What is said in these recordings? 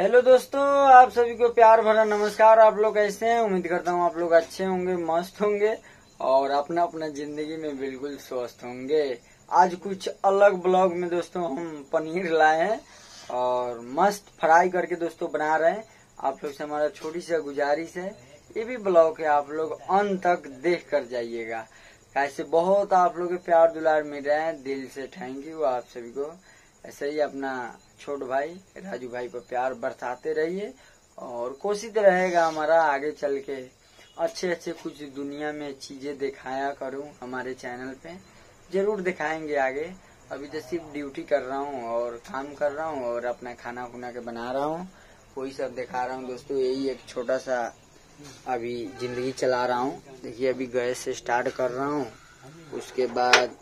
Hello दोस्तों, आप सभी को प्यार भरा नमस्कार। आप लोग कैसे हैं? उम्मीद करता हूँ आप लोग अच्छे होंगे, मस्त होंगे और अपना अपना जिंदगी में बिल्कुल स्वस्थ होंगे। आज कुछ अलग ब्लॉग में दोस्तों हम पनीर लाए हैं और मस्त फ्राई करके दोस्तों बना रहे हैं। आप लोग से हमारा छोटी सी गुजारिश है, ये भी ब्लॉग है, आप लोग अंत तक देख कर जाइएगा। ऐसे बहुत आप लोग के प्यार दुलार मिल रहे हैं, दिल से थैंक यू आप सभी को। ऐसे ही अपना छोट भाई राजू भाई पर प्यार बरसाते रहिए और कोशिश रहेगा हमारा आगे चल के अच्छे अच्छे कुछ दुनिया में चीजें दिखाया करूं। हमारे चैनल पे जरूर दिखाएंगे आगे। अभी तो सिर्फ ड्यूटी कर रहा हूं और काम कर रहा हूं और अपना खाना खुना के बना रहा हूं, वही सब दिखा रहा हूं दोस्तों। यही एक छोटा सा अभी जिंदगी चला रहा हूं। देखिए अभी गैस से स्टार्ट कर रहा हूं, उसके बाद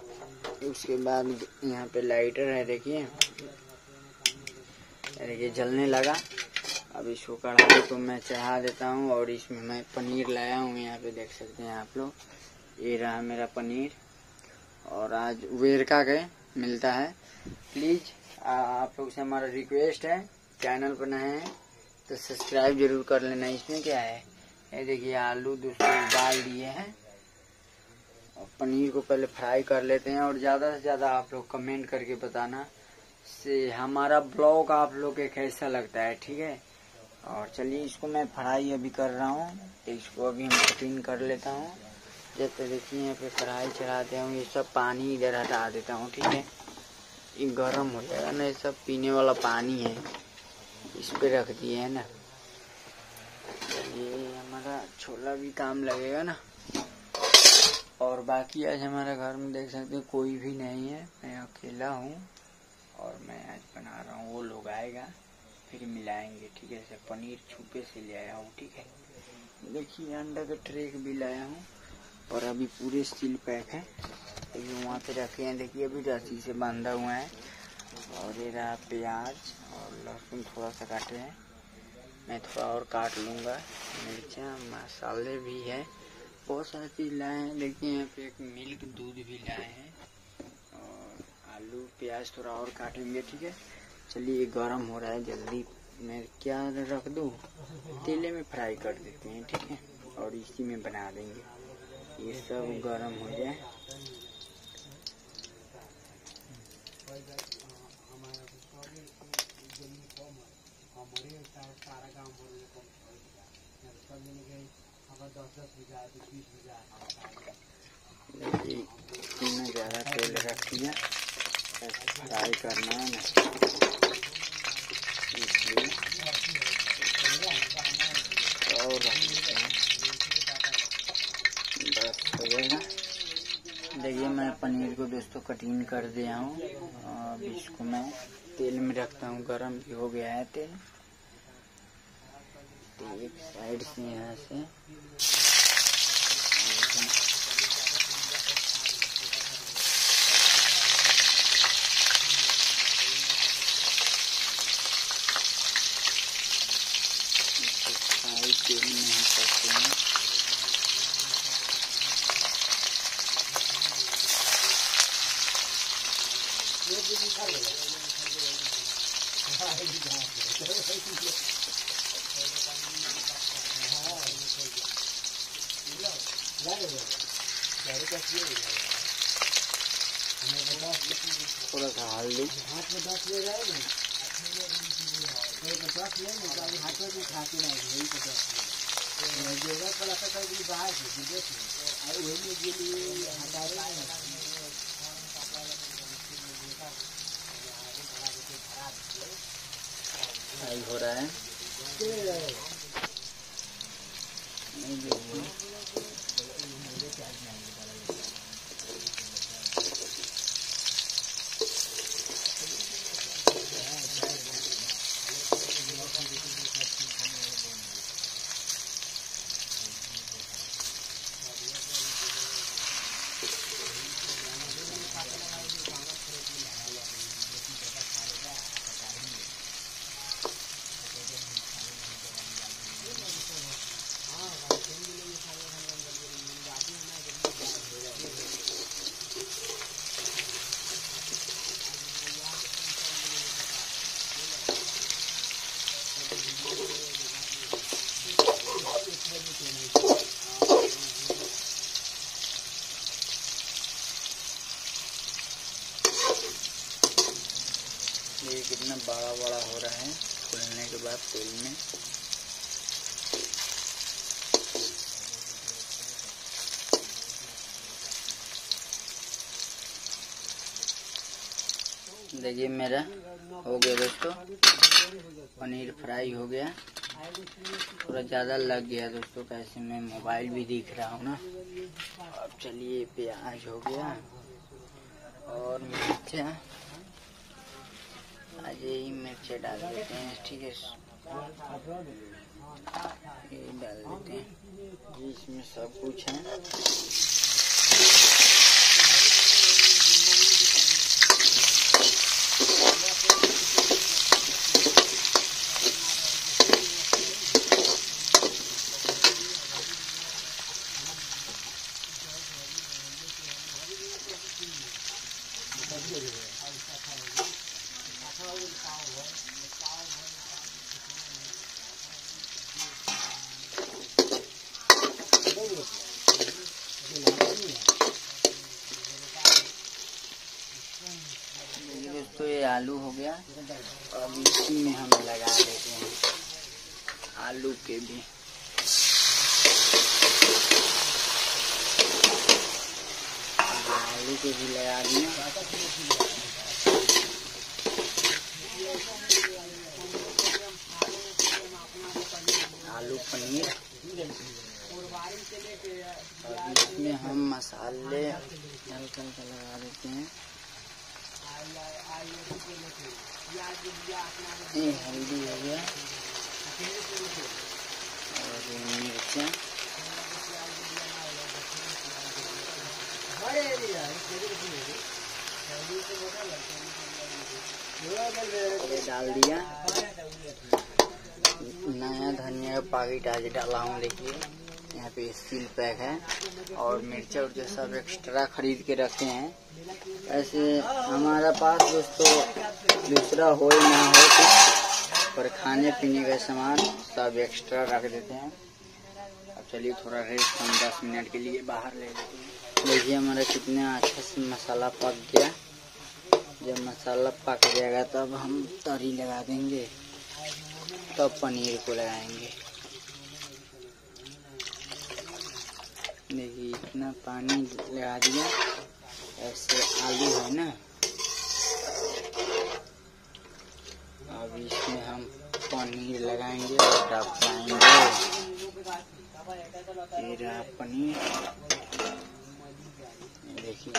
यहाँ पे लाइटर है, देखिए जलने लगा। अब इसको कढ़ाई को मैं चढ़ा देता हूँ और इसमें मैं पनीर लाया हूँ। यहाँ पे देख सकते हैं आप लोग, ये रहा मेरा पनीर। और आज वेरका के मिलता है। प्लीज आप लोग से हमारा रिक्वेस्ट है, चैनल पर नए हैं तो सब्सक्राइब जरूर कर लेना। इसमें क्या है, ये देखिए आलू दोस्तों उबाल दिए हैं और पनीर को पहले फ्राई कर लेते हैं। और ज्यादा से ज्यादा आप लोग कमेंट करके बताना से हमारा ब्लॉग आप लोग के कैसा लगता है, ठीक है। और चलिए इसको मैं फ्राई अभी कर रहा हूँ, तो इसको अभी हम कटिंग कर लेता हूँ। जब तक देखिए यहाँ पे कढ़ाई चढ़ाते हूँ, ये सब पानी इधर हटा देता हूँ, ठीक है। ये गर्म हो जाएगा ना, ये सब पीने वाला पानी है, इस पे रख दिए है ना। ये हमारा छोला भी काम लगेगा ना। और बाकी आज हमारे घर में देख सकते हैं कोई भी नहीं है, मैं अकेला हूँ और मैं आज बना रहा हूँ। वो लोग आएगा फिर मिलाएंगे, ठीक है। ऐसे पनीर छुपे से ले आया हूँ, ठीक है। देखिए अंडा का ट्रे भी लाया हूँ और अभी पूरे स्टील पैक है, तो ये वहाँ पे रखे हैं। देखिए अभी रस्सी से बांधा हुआ है। और ये रहा प्याज और लहसुन थोड़ा सा काटे हैं, मैं थोड़ा और काट लूँगा। मिर्चा मसाले भी है, बहुत सारी चीज लाए हैं। देखिए यहाँ पे एक मिल्क दूध भी लाए हैं और आलू प्याज थोड़ा और काटेंगे, ठीक है। चलिए गरम हो रहा है, जल्दी मैं क्या रख दूँ, तेले में फ्राई कर देते हैं, ठीक है। और इसी में बना देंगे, ये सब गरम हो जाए। इतना ज़्यादा तेल रख दिया, फ्राई करना है ना, इसलिए और रख देते हैं, बस हो जाएगा। देखिए मैं पनीर को दोस्तों कटिंग कर दिया हूँ। अब इसको मैं तेल में रखता हूँ, गरम भी हो गया है तेल। तो एक साइड से यहाँ से तेल में हम करते हैं। थोड़ा सा हल्दी, फ्राई हो रहा है। बाद तेल में देखिए मेरा हो गया दोस्तों, पनीर फ्राई हो गया। थोड़ा ज़्यादा लग गया दोस्तों, कैसे मैं मोबाइल भी दिख रहा हूँ ना। अब चलिए प्याज हो गया और मिर्चा, आज यही मिर्चा डाल देते हैं, ठीक है, ये डाल देते हैं, इसमें सब कुछ है। दोस्तों ये आलू हो गया, अब इसी में हम लगा देते हैं आलू के भी। आलू के भी लगा दिए। आलू पनीर, अब इसमें हम मसाले हल्का हल्का लगा देते हैं। ये हल्दी हो गया और मिर्चा, ये डाल दिया। नया धनिया का पैकेट आज डाला हूँ, देखिए यहाँ पे सील पैक है। और मिर्चा उर्चा सब एक्स्ट्रा खरीद के रखे हैं। ऐसे हमारा पास दोस्तों दूसरा हो या ना हो कुछ, पर खाने पीने का सामान सब एक्स्ट्रा रख देते हैं। अब चलिए थोड़ा रेस्ट हम 10 मिनट के लिए बाहर ले लेते हैं। देखिए हमारा कितना अच्छा से मसाला पक गया। जब मसाला पक जाएगा तब हम तरी लगा देंगे, तब पनीर को लगाएंगे। देखिए इतना पानी लगा दिया। ऐसे आलू है ना, अब इसमें हम पनीर लगाएंगे और डबाएंगे। ये रहा पनीर, देखिए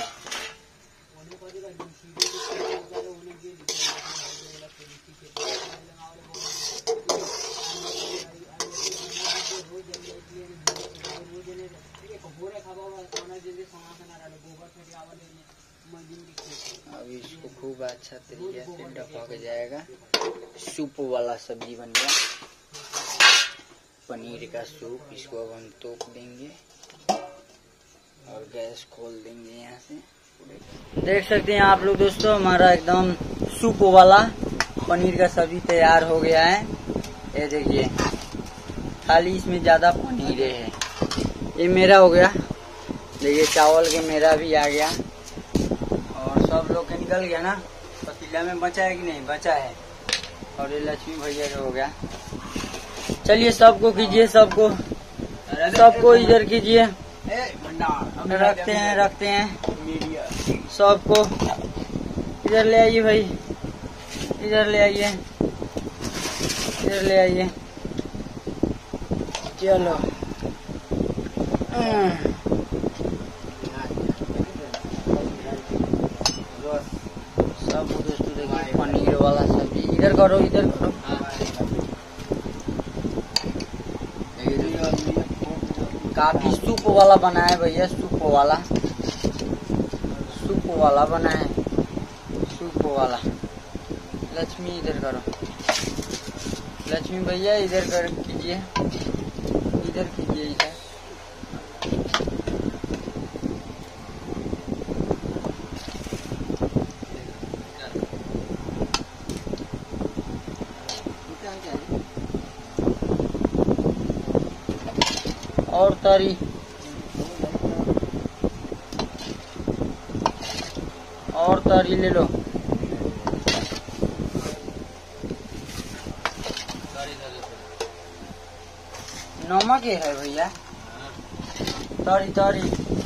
अब इसको खूब अच्छा तरीके से ढका के जाएगा। सूप वाला सब्जी बन गया, पनीर का सूप। इसको अब हम तोप देंगे और गैस खोल देंगे। यहाँ से देख सकते हैं आप लोग दोस्तों, हमारा एकदम सूप वाला पनीर का सब्जी तैयार हो गया है। ये देखिए, खाली इसमें ज्यादा पनीर है। ये मेरा हो गया, देखिए चावल के मेरा भी आ गया और सब लोग के निकल गया ना। पतीला में बचा है कि नहीं? बचा है। और ये लक्ष्मी भैया का हो गया। चलिए सबको कीजिए, सबको इधर कीजिए। रखते हैं सबको। इधर ले आइए भाई, इधर ले आइए, इधर ले आइए। चलो सब दोस्तों देखिए पनीर वाला सब्जी। इधर करो, इधर करो। काफी सूप वाला बना है भैया, सूप वाला बना है, सूप वाला। लक्ष्मी इधर करो, लक्ष्मी भैया इधर कर कीजिए, इधर कीजिए, इधर। और तरी, और तरी ले लो। नमक ही है भैया। तरी तरी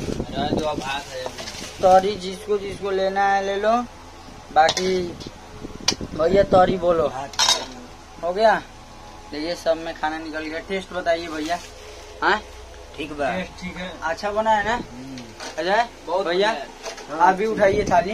तरी जिसको जिसको लेना है ले लो, बाकी भैया तरी बोलो। हो गया। देखिए सब में खाना निकल गया। टेस्ट बताइए भैया। हाँ ठीक बा, ठीक है, अच्छा बना है ना अजय? बहुत भैया आप भी उठाइए थाली।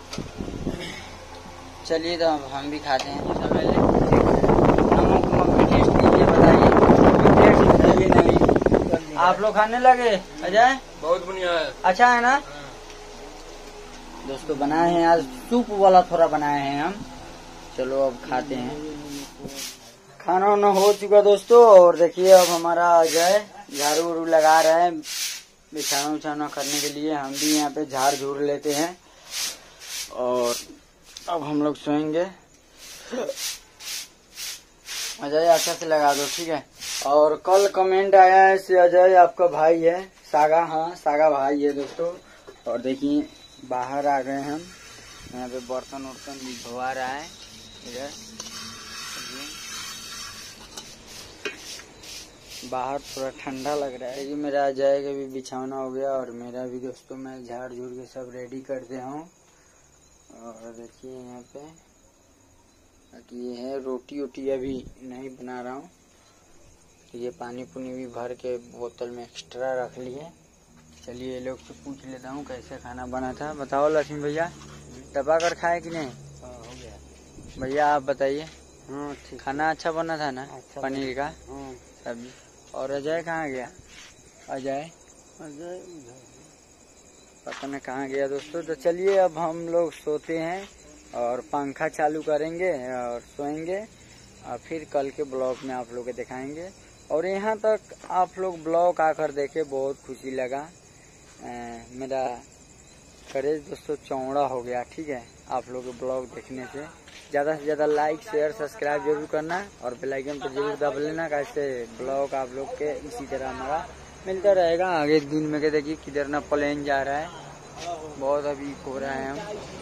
चलिए तो हम भी खाते हैं। नमक में टेस्ट कीजिए, बताइए टेस्ट है कि नहीं। आप लोग खाने लगे? अजय बहुत बढ़िया है, अच्छा है ना? दोस्तों बनाए हैं आज सूप वाला थोड़ा बनाए हैं हम। चलो अब खाते हैं। खाना वाना हो चुका दोस्तों, और देखिए अब हमारा अजय झाड़ू वाड़ू लगा रहा है बिछाना उछाना करने के लिए। हम भी यहाँ पे झाड़ झूड़ लेते हैं और अब हम लोग सोएंगे। अजय अच्छा से लगा दो, ठीक है। और कल कमेंट आया है से अजय आपका भाई है सागा। हाँ सागा भाई है दोस्तों। और देखिए बाहर आ गए हम, यहाँ पे बर्तन उर्तन भी धोआ रहा है इधर। बाहर थोड़ा ठंडा लग रहा है। ये मेरा अजय का भी बिछौना हो गया और मेरा भी दोस्तों मैं झाड़ झूड़ के सब रेडी कर दिया हूँ। और देखिए यहाँ पे बाकी ये है रोटी वोटी अभी नहीं बना रहा हूँ। ये पानी पुनी भी भर के बोतल में एक्स्ट्रा रख लिए। चलिए ये लोग से पूछ लेता हूँ कैसे खाना बना था। बताओ लक्ष्मी भैया, दबा कर खाए कि नहीं? हो गया भैया आप बताइए। हाँ ठीक, खाना अच्छा बना था ना? अच्छा पनीर का हाँ। सब्जी। और अजय कहाँ गया? अजय पता नहीं कहाँ गया दोस्तों। तो चलिए अब हम लोग सोते हैं और पंखा चालू करेंगे और सोएंगे और फिर कल के ब्लॉग में आप लोग को दिखाएंगे। और यहाँ तक आप लोग ब्लॉग आकर देखे, बहुत खुशी लगा। मेरा करेज दोस्तों चौड़ा हो गया, ठीक है। आप लोग के ब्लॉग देखने से ज़्यादा लाइक शेयर सब्सक्राइब जरूर करना और बेल आइकन पर जरूर दबा लेना, कैसे ब्लॉग आप लोग के इसी तरह हमारा मिलता रहेगा आगे दिन में। के देखिए किधर ना प्लेन जा रहा है, बहुत अभी हो रहा है हम।